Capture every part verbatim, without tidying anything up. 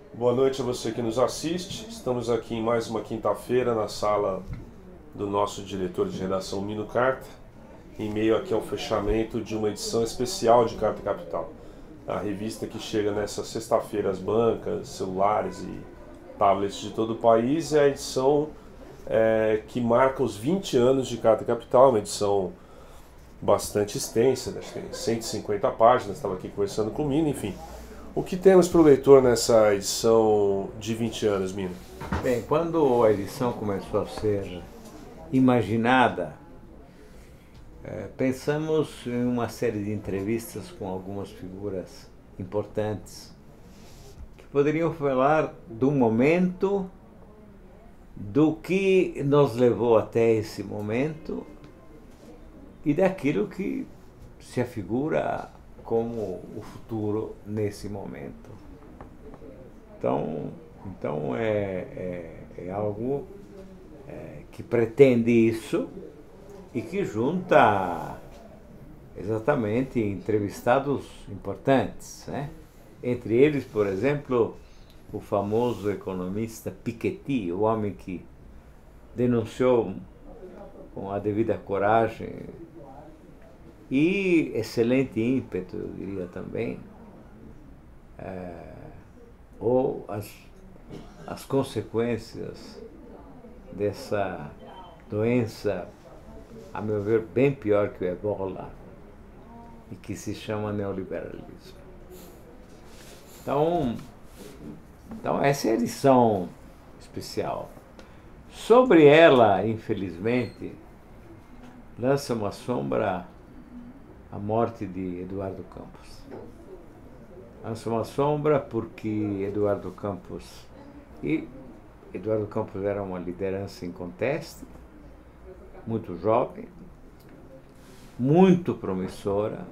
Boa noite a você que nos assiste. Estamos aqui em mais uma quinta-feira na sala do nosso diretor de redação Mino Carta, em meio aqui ao fechamento de uma edição especial de Carta Capital, a revista que chega nessa sexta-feira às bancas, celulares e tablets de todo o país. É a edição é, que marca os vinte anos de Carta Capital, uma edição bastante extensa, acho que tem cento e cinquenta páginas, estava aqui conversando com o Mino, enfim. O que temos para o leitor nessa edição de vinte anos, Mino? Bem, quando a edição começou a ser imaginada, é, pensamos em uma série de entrevistas com algumas figuras importantes que poderiam falar do momento, do que nos levou até esse momento e daquilo que se afigura como o futuro nesse momento. Então, então é, é, é algo é, que pretende isso e que junta exatamente entrevistados importantes, né? Entre eles, por exemplo, o famoso economista Piketty, o homem que denunciou com a devida coragem e excelente ímpeto, eu diria também, é, ou as, as consequências dessa doença, a meu ver, bem pior que o Ebola, e que se chama neoliberalismo. Então, então essa é a edição especial. Sobre ela, infelizmente, lança uma sombra a morte de Eduardo Campos. Lança uma sombra porque Eduardo Campos... E Eduardo Campos era uma liderança inconteste, muito jovem, muito promissora,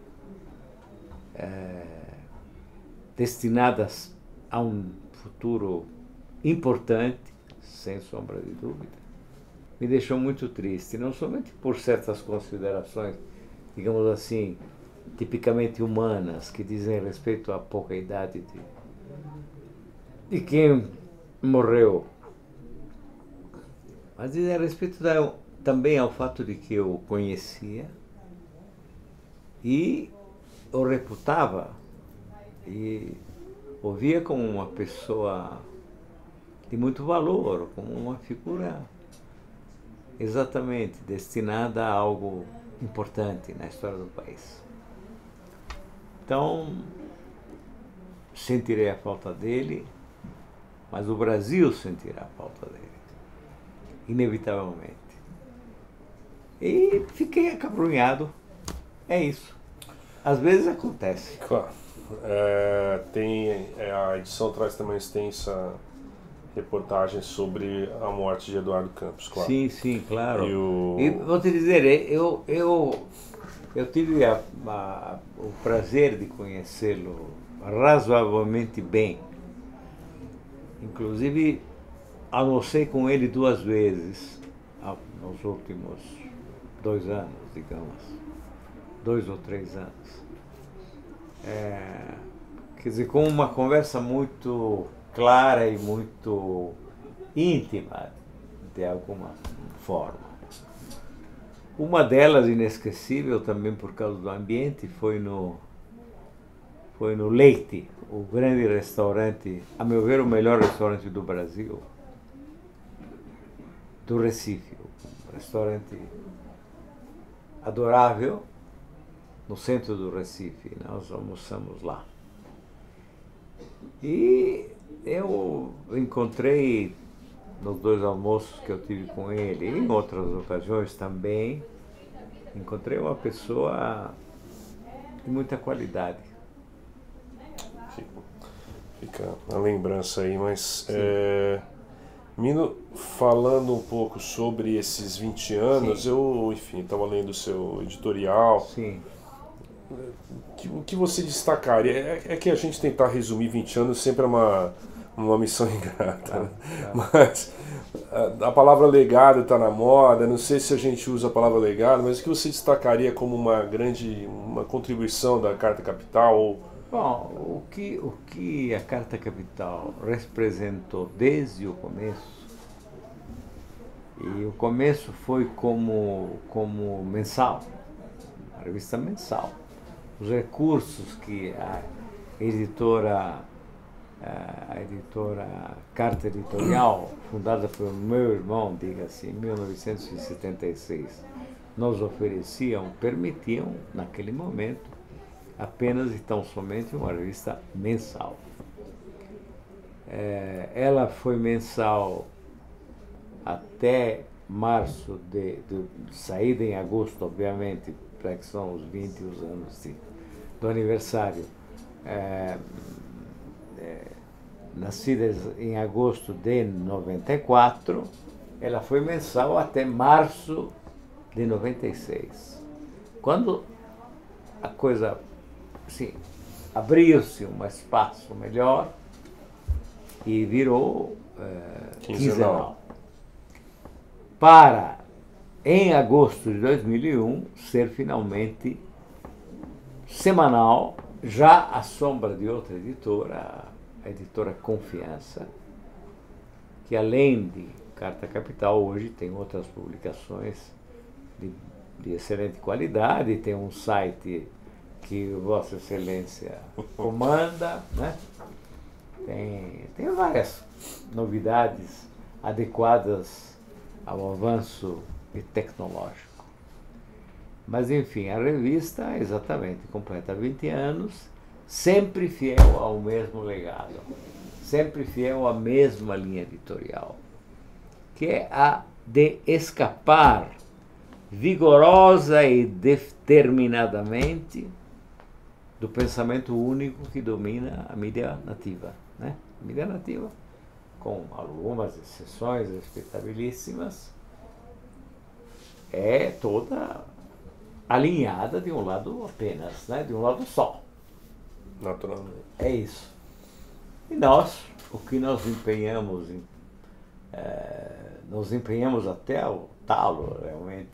é, destinada a um futuro importante, sem sombra de dúvida. Me deixou muito triste, não somente por certas considerações, digamos assim, tipicamente humanas, que dizem respeito à pouca idade de, de quem morreu, mas dizem respeito da, também ao fato de que eu o conhecia e o reputava e o via como uma pessoa de muito valor, como uma figura exatamente destinada a algo importante na história do país. Então, sentirei a falta dele, mas o Brasil sentirá a falta dele, inevitavelmente. E fiquei acabrunhado, é isso. Às vezes acontece. Claro. É, tem, é, a edição traz também uma extensa reportagem sobre a morte de Eduardo Campos, claro. Sim, sim, claro. E, o... e vou te dizer, eu, eu, eu tive a, a, o prazer de conhecê-lo razoavelmente bem. Inclusive, almocei com ele duas vezes nos últimos dois anos, digamos. Dois ou três anos. É, quer dizer, com uma conversa muito clara e muito íntima, de alguma forma. Uma delas, inesquecível também por causa do ambiente, foi no, foi no Leite, o grande restaurante, a meu ver, o melhor restaurante do Brasil, do Recife. Um restaurante adorável, no centro do Recife. Nós almoçamos lá. E eu encontrei, nos dois almoços que eu tive com ele, e em outras ocasiões também, encontrei uma pessoa de muita qualidade. Fica a lembrança aí, mas... É, Mino, falando um pouco sobre esses vinte anos, Sim. eu, enfim, estava lendo o seu editorial. Sim. O que você destacaria? É, é que a gente tentar resumir vinte anos sempre é uma, uma missão ingrata. Ah, ah. Mas a, a palavra legado está na moda, não sei se a gente usa a palavra legado, mas o que você destacaria como uma grande uma contribuição da Carta Capital, ou Bom, o que, o que a Carta Capital representou desde o começo, e o começo foi como, como mensal, uma revista mensal. Os recursos que a editora, a editora Carta Editorial, fundada pelo meu irmão, diga-se, em mil novecentos e setenta e seis, nos ofereciam, permitiam, naquele momento, apenas e tão somente uma revista mensal. É, ela foi mensal até março, de, de, de saída em agosto, obviamente, para que são os vinte anos de, do aniversário, é, é, nascida em agosto de noventa e quatro, ela foi mensal até março de noventa e seis. Quando a coisa, assim, abriu-se um espaço melhor e virou é, quinzenal. Para, em agosto de dois mil e um, ser finalmente semanal, já à sombra de outra editora, a editora Confiança, que além de Carta Capital, hoje tem outras publicações de, de excelente qualidade, tem um site que Vossa Excelência comanda, né? Tem, tem várias novidades adequadas ao avanço tecnológico. Mas, enfim, a revista, exatamente, completa vinte anos, sempre fiel ao mesmo legado, sempre fiel à mesma linha editorial, que é a de escapar vigorosa e determinadamente do pensamento único que domina a mídia nativa, né? A mídia nativa, com algumas exceções respeitabilíssimas, é toda alinhada de um lado apenas, né? De um lado só. Naturalmente. É isso. E nós, o que nós empenhamos, em, é, nos empenhamos até o talo, realmente,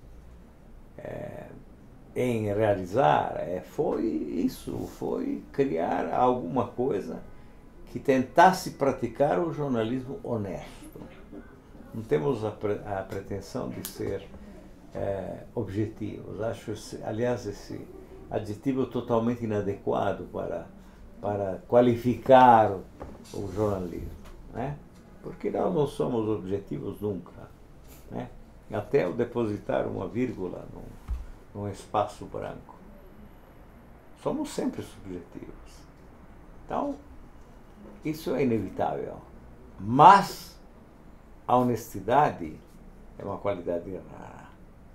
é, em realizar, é, foi isso, foi criar alguma coisa que tentasse praticar o jornalismo honesto. Não temos a, pre, a pretensão de ser é, objetivos. Acho, esse, aliás, esse adjetivo totalmente inadequado para, para qualificar o, o jornalismo, né? Porque nós não somos objetivos nunca, né? Até o depositar uma vírgula num, num espaço branco. Somos sempre subjetivos. Então, isso é inevitável. Mas a honestidade é uma qualidade rara.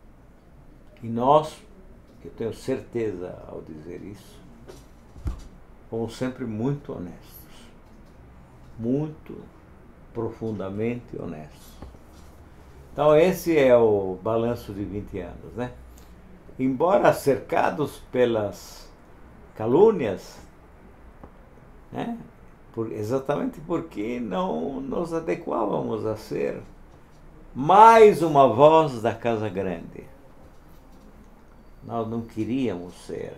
E nós, eu tenho certeza ao dizer isso, fomos sempre muito honestos. Muito profundamente honestos. Então esse é o balanço de vinte anos, né? Embora cercados pelas calúnias, né? Por, exatamente porque não nos adequávamos a ser mais uma voz da Casa Grande. Nós não queríamos ser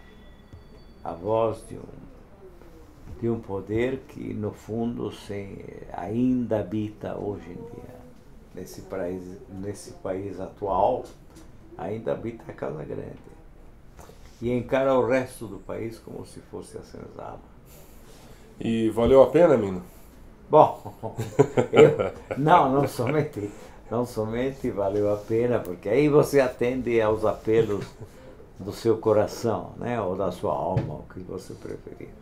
a voz de um, de um poder que, no fundo, se, ainda habita hoje em dia. Nesse país, nesse país atual, ainda habita a Casa Grande. E encara o resto do país como se fosse a senzala. E valeu a pena, Mino? Bom, eu, não, não somente, não somente valeu a pena, porque aí você atende aos apelos do seu coração, né, ou da sua alma, o que você preferir.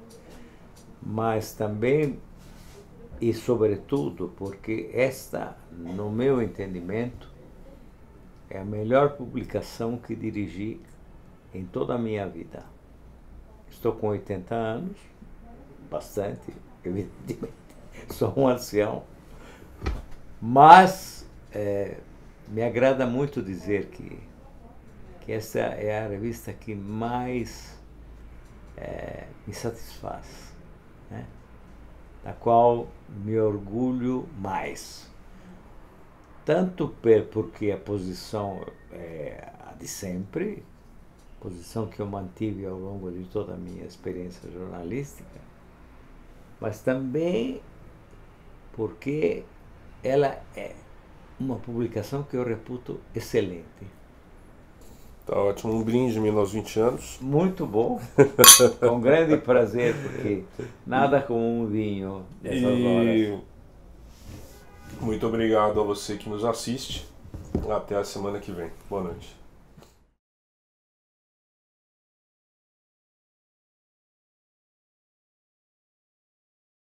Mas também, e sobretudo, porque esta, no meu entendimento, é a melhor publicação que dirigi em toda a minha vida. Estou com oitenta anos, bastante, evidentemente, sou um ancião, mas é, me agrada muito dizer que, que essa é a revista que mais é, me satisfaz, né? Da qual me orgulho mais. Tanto porque a posição é a de sempre, posição que eu mantive ao longo de toda a minha experiência jornalística, mas também porque ela é uma publicação que eu reputo excelente. Tá ótimo, um brinde aos vinte anos. Muito bom, com grande prazer, porque nada como um vinho nessas E horas. muito obrigado a você que nos assiste. Até a semana que vem. Boa noite.